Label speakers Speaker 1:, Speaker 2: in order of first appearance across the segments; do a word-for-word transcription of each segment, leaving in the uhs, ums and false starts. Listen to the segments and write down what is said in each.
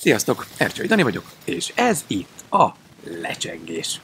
Speaker 1: Sziasztok, Ercsői Dani vagyok, és ez itt a lecsengés.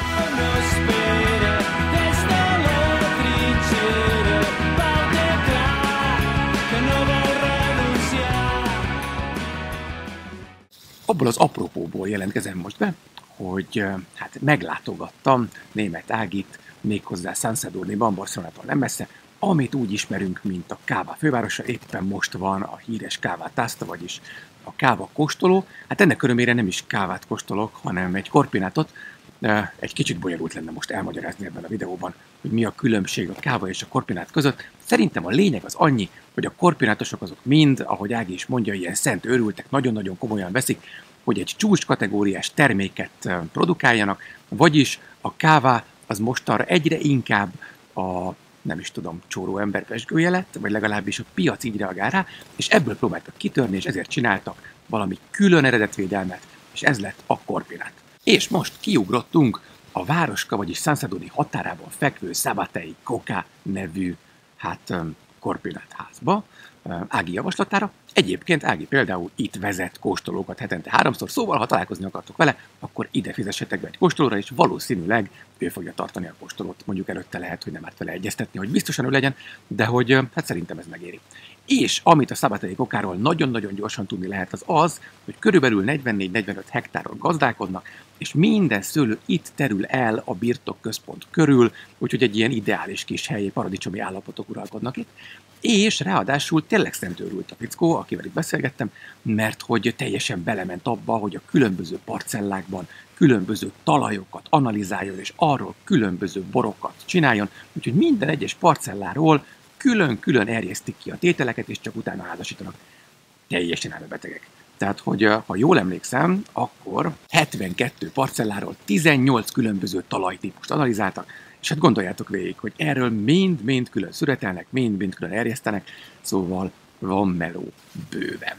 Speaker 1: Abból az apropóból jelentkezem most be, hogy hát meglátogattam Németh Ágit, méghozzá San Sadurniban, Barcelonától nem messze, amit úgy ismerünk, mint a káva fővárosa. Éppen most van a híres káva tasta, vagyis a káva kóstoló. Hát ennek örömére nem is kávát kóstolok, hanem egy korpinátot. Egy kicsit bonyolult lenne most elmagyarázni ebben a videóban, hogy mi a különbség a káva és a korpinát között. Szerintem a lényeg az annyi, hogy a korpinátosok azok mind, ahogy Ági is mondja, ilyen szent őrültek, nagyon-nagyon komolyan veszik, hogy egy csúcs kategóriás terméket produkáljanak, vagyis a káva az mostanra egyre inkább a, nem is tudom, csóró ember pezsgője lett, vagy legalábbis a piac így reagál rá, és ebből próbáltak kitörni, és ezért csináltak valami külön eredetvédelmet, és ez lett a korpinát. És most kiugrottunk a városka, vagyis San Sadurni határában fekvő Sabatei Coca nevű, hát korpinát házba, Ági javaslatára. Egyébként Ági például itt vezet kóstolókat hetente háromszor, szóval ha találkozni akartok vele, akkor ide fizessetek be egy kóstolóra, és valószínűleg ő fogja tartani a kóstolót. Mondjuk előtte lehet, hogy nem árt vele egyeztetni, hogy biztosan ő legyen, de hogy hát szerintem ez megéri. És amit a Sabatei Cocáról nagyon-nagyon gyorsan tudni lehet, az az, hogy körülbelül negyvennégy-negyvenöt hektáron gazdálkodnak, és minden szőlő itt terül el a birtokközpont körül, úgyhogy egy ilyen ideális kis helyi paradicsomi állapotok uralkodnak itt. És ráadásul tényleg szentőrült a fickó, akivel itt beszélgettem, mert hogy teljesen belement abba, hogy a különböző parcellákban különböző talajokat analizáljon, és arról különböző borokat csináljon, úgyhogy minden egyes parcelláról külön-külön erjesztik ki a tételeket, és csak utána házasítanak. Teljesen elmebetegek. Tehát, hogy ha jól emlékszem, akkor hetvenkettő parcelláról tizennyolc különböző talajtípust analizáltak, és hát gondoljátok végig, hogy erről mind-mind külön szüretelnek, mind-mind külön erjesztenek, szóval van meló bőven.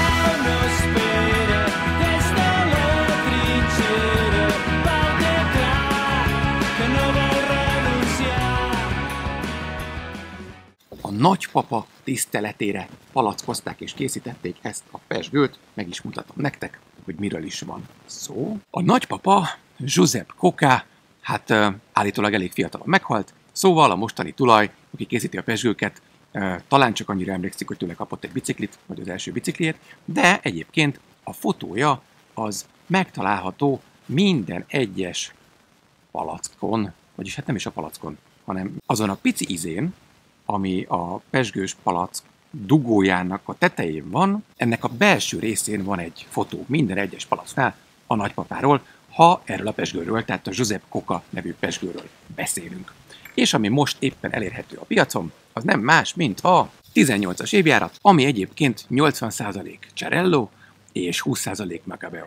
Speaker 1: A nagypapa tiszteletére palackozták és készítették ezt a pezsgőt, meg is mutatom nektek, hogy miről is van szó. A nagypapa, Josep Coca, hát uh, állítólag elég fiatalon meghalt, szóval a mostani tulaj, aki készíti a pezsgőket, uh, talán csak annyira emlékszik, hogy tőle kapott egy biciklit, vagy az első bicikliét, de egyébként a fotója az megtalálható minden egyes palackon, vagyis hát nem is a palackon, hanem azon a pici izén, ami a pezsgős palack dugójának a tetején van, ennek a belső részén van egy fotó minden egyes palacknál a nagypapáról, ha erről a pezsgőről, tehát a Josep Coca nevű pezsgőről beszélünk. És ami most éppen elérhető a piacon, az nem más, mint a tizennyolcas évjárat, ami egyébként nyolcvan százalék Cerello és húsz százalék Macabeo.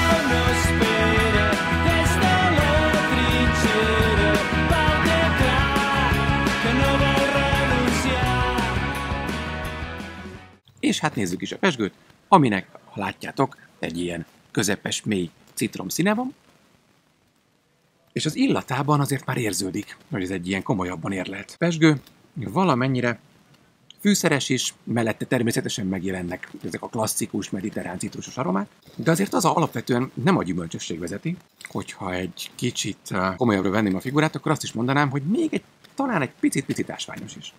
Speaker 1: És hát nézzük is a pezsgőt, aminek, ha látjátok, egy ilyen közepes, mély citrom színe van, és az illatában azért már érződik, hogy ez egy ilyen komolyabban érlelt pezsgő, valamennyire fűszeres is, mellette természetesen megjelennek ezek a klasszikus mediterrán citrusos aromák, de azért az a alapvetően nem a gyümölcsösség vezeti, hogyha egy kicsit komolyabbra venném a figurát, akkor azt is mondanám, hogy még egy, talán egy picit-picit ásványos is.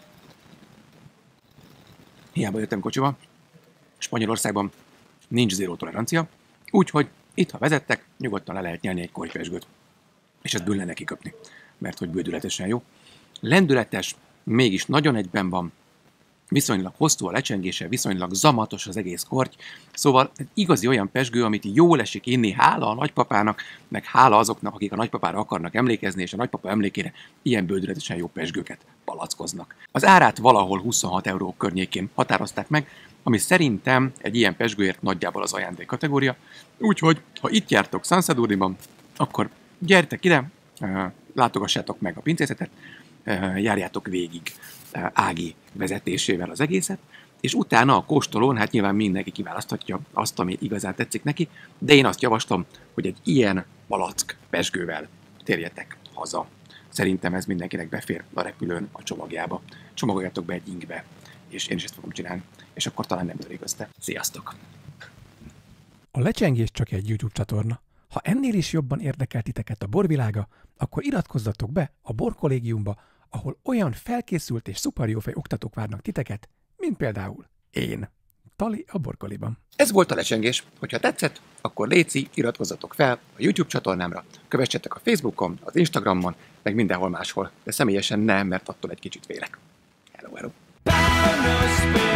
Speaker 1: Hiába jöttem kocsival, Spanyolországban nincs zéró tolerancia, úgyhogy itt, ha vezettek, nyugodtan le lehet nyelni egy kortypezsgőt. És ezt bőle neki köpni, mert hogy bődületesen jó. Lendületes, mégis nagyon egyben van, viszonylag hosszú a lecsengése, viszonylag zamatos az egész korty, szóval egy igazi olyan pezsgő, amit jól esik inni, hála a nagypapának, meg hála azoknak, akik a nagypapára akarnak emlékezni, és a nagypapa emlékére ilyen bődületesen jó pezsgőket palackoznak. Az árát valahol huszonhat euró környékén határozták meg, ami szerintem egy ilyen pezsgőért nagyjából az ajándék kategória, úgyhogy ha itt jártok San Sadurniban, akkor gyertek ide, látogassátok meg a pincészetet, járjátok végig Ági vezetésével az egészet, és utána a kóstolón, hát nyilván mindenki kiválaszthatja azt, ami igazán tetszik neki, de én azt javaslom, hogy egy ilyen palack pezsgővel térjetek haza. Szerintem ez mindenkinek befér a repülőn a csomagjába. Csomagoljatok be egy ingbe, és én is ezt fogom csinálni. És akkor talán nem törik össze. Sziasztok!
Speaker 2: A Lecsengés csak egy YouTube csatorna. Ha ennél is jobban érdekel titeket a borvilága, akkor iratkozzatok be a Borkollégiumba, ahol olyan felkészült és szuper jófej oktatók várnak titeket, mint például én, Tali a Borkoliban.
Speaker 1: Ez volt a Lecsengés. Hogyha tetszett, akkor léci, iratkozzatok fel a YouTube csatornámra, kövessetek a Facebookon, az Instagramon, meg mindenhol máshol, de személyesen nem, mert attól egy kicsit félek. Hello, hello!